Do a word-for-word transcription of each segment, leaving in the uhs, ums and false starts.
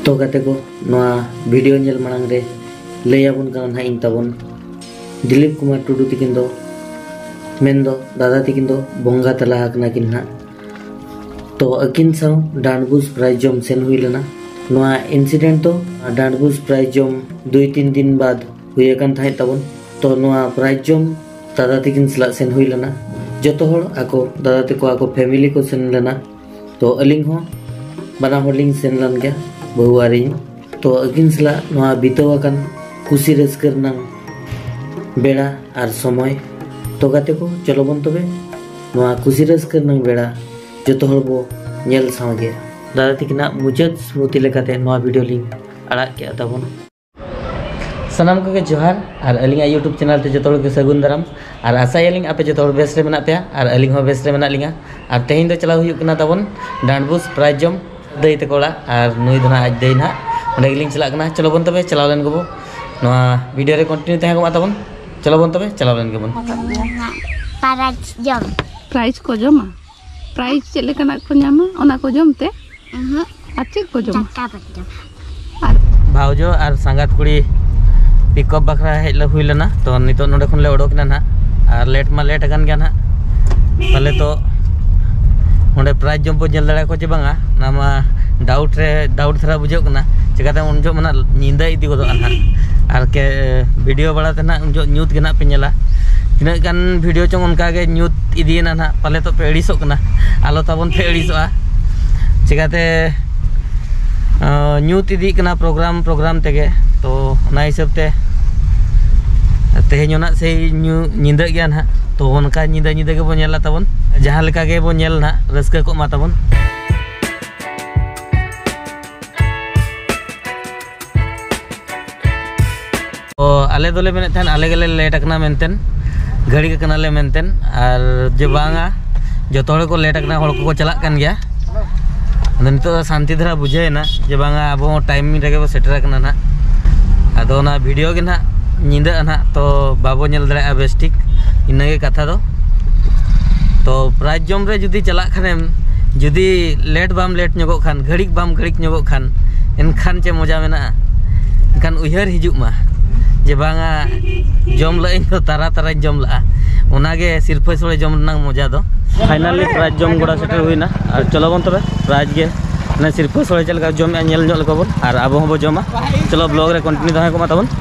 तो गाते को नोआ वीडियो नेल मांग रे लैयाबन काना ना इन ताबन दिलीप कुमार टुडू तिकिन दो मेन दो दादा तिकिन दो बोंगा तला हकना किन ना तो अकिन साव डांडबुस प्राइज जम सेन हुई लेना नोआ इंसिडेंट तो डांडबुस प्राइज जम दुई तीन दिन बाद हुए कान थाई ताबन तो नोआ प्राइज जम दादा तिकिन सला सेन हुई लेना जतो हर आको दादा तिको आको फैमिली को सेन लेना तो अलिंग हो बना होलिंग सेन लन गया बहुआरी तो अकिन सला नोआ बितवाकन खुशी रस्कर नंग बेड़ा आर समय तो गाते को चलो बन तबे नोआ खुशी रस्कर नंग बेड़ा जतो हर बो नेल सावगे दादा तिकिना मुजद स्मृति लेकाते नोआ वीडियो लिंक अड़ा के ताबन सनाम को के जोहार और अलिंगा यूट्यूब चैनल ते जतो के सगुन दाराम और आशायलिंग आपे जतो बेस रे मेना पे और अलिंग हो बेस रे मेना लिंगा और तेहिन दो चला हुई कना ताबन डांडबुस प्राइज जम दई ते कोड़ा और नुई दना आज दई ना ओंडे गिलिंग चला कना चलो बन तबे चलाव लेन गबो नोआ वीडियो रे कंटिन्यू तहे को ताबन चलो बन तबे चलाव लेन गबन प्राइज जम प्राइज को जमा प्राइज चले कना को न्यामा ओना को जमते अह अच्छे को जमा भावजो और संगात कुड़ी पिकअप बखरा हेज हुई लेना तो नितो नोडे खन ले ओडोकना ना और लेट मा लेट अगन गया ना पहले तो ओंडे प्राइज जम बो जल दड़ा को चे बांगा नामा डाउट रे डाउट थरा बुझो कना चिकाते उन जो मना निंदा इदी को ना और के वीडियो बड़ा तना उन जो न्यूट गना पे नेला तिना गान वीडियो चंग उनका के न्यूट इदी ना ना पहले तो पे एडिसो कना आलो ताबन पे एडिसोआ चिकाते न्यूट इदी कना प्रोग्राम प्रोग्राम तेगे तो ना हिसाब ते तेहेना से निंदा गया ना तो उनका निंदा निंदा के बो नेला ताबन जहां लेका के बो नेल ना रस्का को मा ताबन तो आले दोले मेने थन आले गेले लेट अकना मेंटेन घड़ी के कनाले मेंटेन और जे बांगा जतो हड़ को लेट अकना हड़ को चला कन गया नितो शांति धरा बुझे ना जे बांगा अब टाइम रेगे बो सेटर कना ना आदो ना वीडियो के ना निंदा ना तो बाबो नेल दड़ा बेस ठीक इनगे कथा दो तो प्राइज जम रे जुदी चला खानेम जुदी लेट बाम लेट नगो खान घड़ी बाम घड़ी नगो खान एनखान चे मजा मेना एनखान उहर हिजुक मा जे बांगा जम ला इन तो तारा तारा जम ला ओनागे सिरफा सोले जम ना मजा दो फाइनली प्राइज जम गोड़ा सेटर हुईना और चलो बन तबे प्राइज गे ना सिरफा सोले चल का जम नेल जो लको बन और अब हो जमा चलो ब्लॉग रे कंटिन्यू दहा को मा ताबन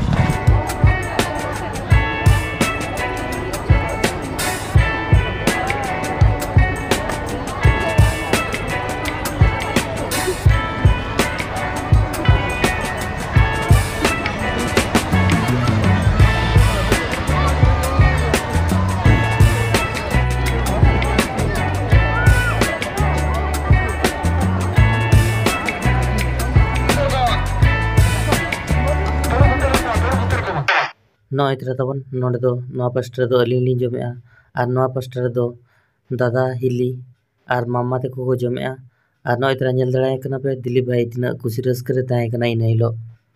नौ इतरा तबन नोडे दो नौ पास्टर दो अलिंग लिंग जमे और नौ पास्टर दो दादा हिली और मामा ते को जमे और नौ इतरा नेल दड़ा कना पे दिलीप भाई तिना खुशी रस्कर रे ताए कना इन हिलो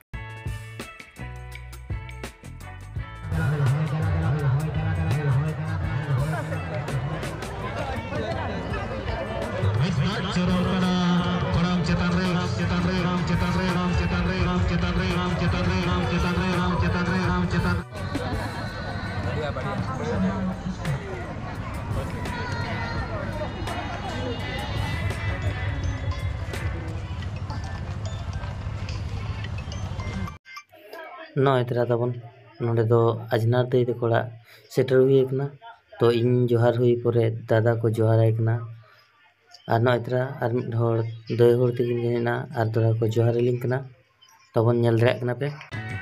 नौ इतरा तबन नोडे दो अजनार दई ते कोड़ा सेटर हुई एकना तो इन जोहार हुई परे दादा को जोहार एकना और नौ इतरा और मिड होड़ दई होड़ तिगिन गेना और दादा को जोहार लिंक ना तबन नेल दरा कना पे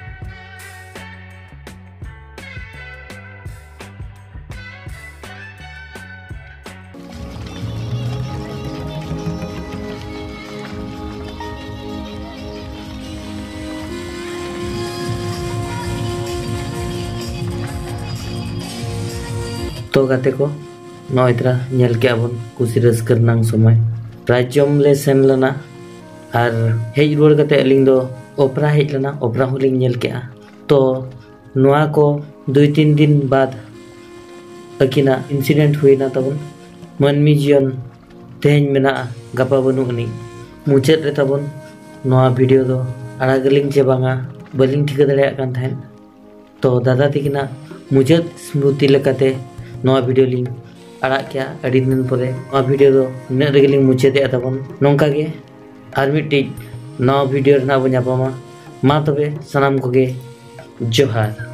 तो गाते को नौ इतरा नेल के आबन खुशी रस्कर नांग समय प्राइज जम ले सेन लना और हेज रुआड़ कते अलिंग दो ओपरा हेज लना ओपरा होलिंग नेल के तो नोआ को दुई तीन दिन बाद अकिना इंसिडेंट हुई ना तबन मनमी जीवन तेहन मेना गपा बनु अनी मुचाद रे तबन नोआ वीडियो दो आड़ागलिंग चे बांगा बलिंग ठिका दाड़ेयाग कान थाहेन तो दादा तकिना मुचाद स्मृति लेकाते नोआ वीडियो लिंग आड़ाग केया अड़ी दिन परे नोआ वीडियो दो इना रेगलिंग मुचादेया ताबोन नोंका गे आर मिट्टिज नोआ वीडियो रना बो ᱧᱟᱯᱟᱢᱟ मा तबे सनाम कोगे जोहार।